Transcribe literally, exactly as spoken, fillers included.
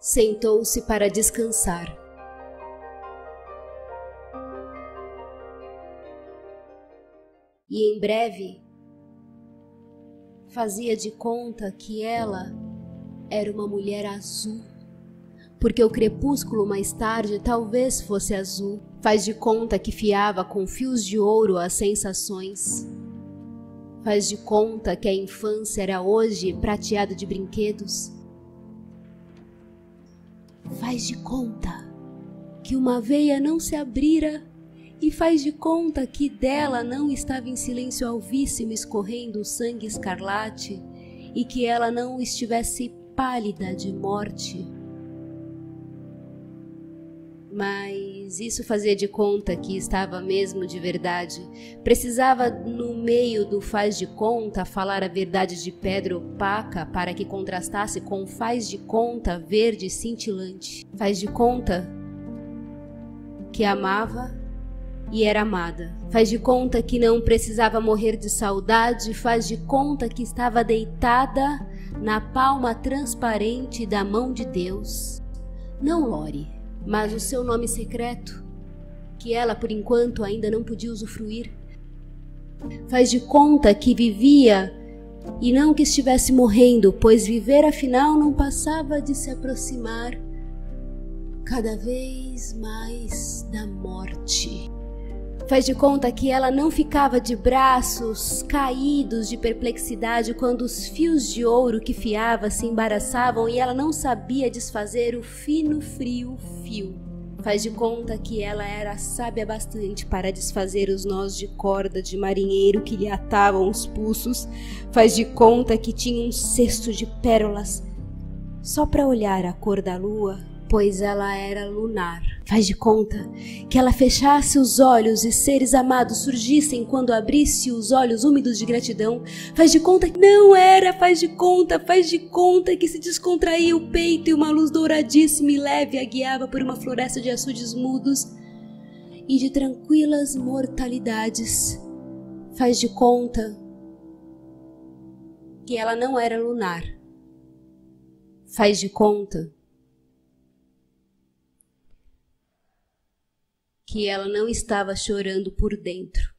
sentou-se para descansar. E em breve fazia de conta que ela era uma mulher azul, porque o crepúsculo mais tarde talvez fosse azul. Faz de conta que fiava com fios de ouro as sensações. Faz de conta que a infância era hoje prateada de brinquedos. Faz de conta que uma veia não se abrira e faz de conta que dela não estava em silêncio alvíssimo escorrendo o sangue escarlate e que ela não estivesse pálida de morte. Mas isso fazia de conta que estava mesmo de verdade. Precisava, no meio do faz de conta, falar a verdade de pedra opaca para que contrastasse com o faz de conta verde cintilante. Faz de conta que amava e era amada. Faz de conta que não precisava morrer de saudade. Faz de conta que estava deitada na palma transparente da mão de Deus. Não Lore, mas o seu nome secreto, que ela por enquanto ainda não podia usufruir. Faz de conta que vivia e não que estivesse morrendo, pois viver afinal não passava de se aproximar cada vez mais da morte. Faz de conta que ela não ficava de braços caídos de perplexidade quando os fios de ouro que fiava se embaraçavam e ela não sabia desfazer o fino frio fio. Faz de conta que ela era sábia bastante para desfazer os nós de corda de marinheiro que lhe atavam os pulsos. Faz de conta que tinha um cesto de pérolas só para olhar a cor da lua, pois ela era lunar. Faz de conta que ela fechasse os olhos e seres amados surgissem quando abrisse os olhos úmidos de gratidão. Faz de conta que não era, faz de conta, faz de conta que se descontraía o peito e uma luz douradíssima e leve a guiava por uma floresta de açudes mudos e de tranquilas mortalidades. Faz de conta que ela não era lunar. Faz de conta que ela não estava chorando por dentro.